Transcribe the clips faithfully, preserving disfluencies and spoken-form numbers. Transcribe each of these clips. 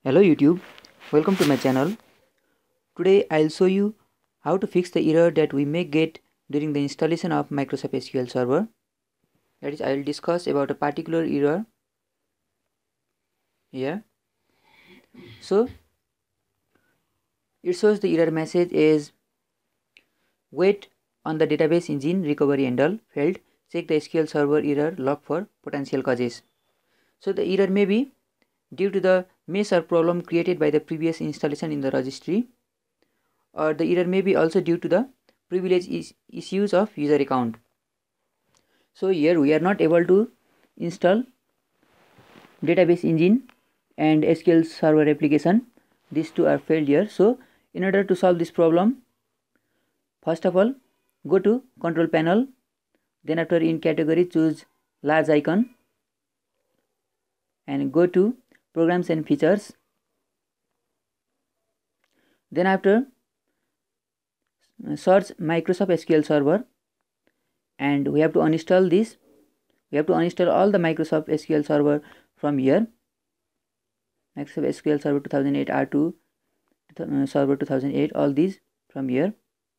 Hello YouTube, welcome to my channel. Today I'll show you how to fix the error that we may get during the installation of Microsoft S Q L Server. That is, I'll discuss about a particular error here. So it shows the error message is wait on the database engine recovery handle failed. Check the S Q L Server error log for potential causes. So the error may be due to the mess or problem created by the previous installation in the registry, or the error may be also due to the privilege is issues of user account. So here we are not able to install database engine and S Q L Server application. These two are failed here. So in order to solve this problem, first of all, go to control panel, then after in category choose large icon and go to programs and features. Then after search Microsoft S Q L Server, and we have to uninstall this. We have to uninstall all the Microsoft S Q L Server from here. Microsoft S Q L Server two thousand eight R two, uh, Server two thousand eight, all these from here.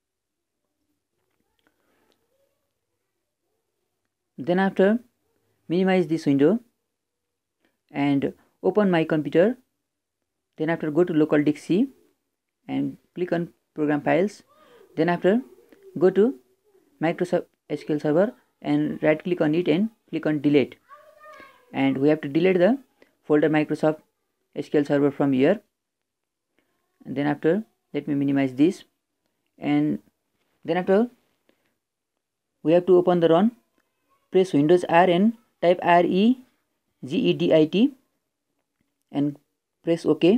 Then after minimize this window and open my computer. Then after go to local disk C and click on program files. Then after go to Microsoft S Q L Server and right click on it and click on delete, and we have to delete the folder Microsoft S Q L Server from here. And then after let me minimize this, and then after we have to open the run. Press Windows R and type R E G E D I T and press OK.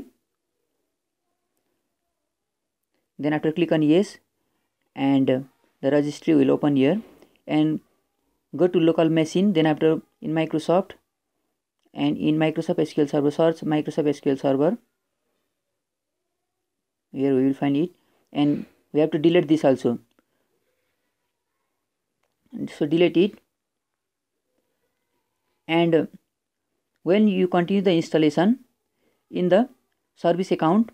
Then after click on yes, and the registry will open here, and go to local machine. Then after in Microsoft and in Microsoft S Q L Server search Microsoft S Q L Server. Here we will find it, and we have to delete this also. So delete it, and when you continue the installation in the service account,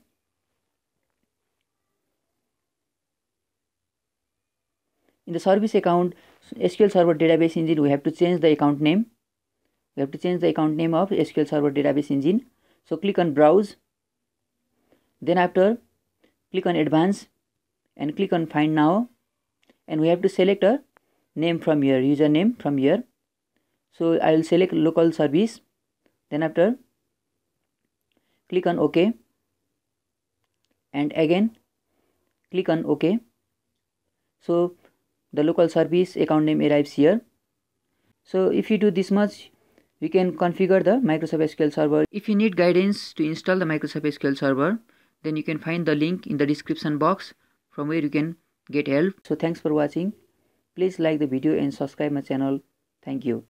in the service account S Q L Server database engine, we have to change the account name. We have to change the account name of S Q L Server database engine. So click on browse, then after click on advanced and click on find now, and we have to select a name from here, username from here. So I will select local service. Then after click on OK, and again click on OK. So the local service account name arrives here. So if you do this much, we can configure the Microsoft S Q L Server. If you need guidance to install the Microsoft S Q L Server, then you can find the link in the description box from where you can get help. So thanks for watching. Please like the video and subscribe my channel. Thank you.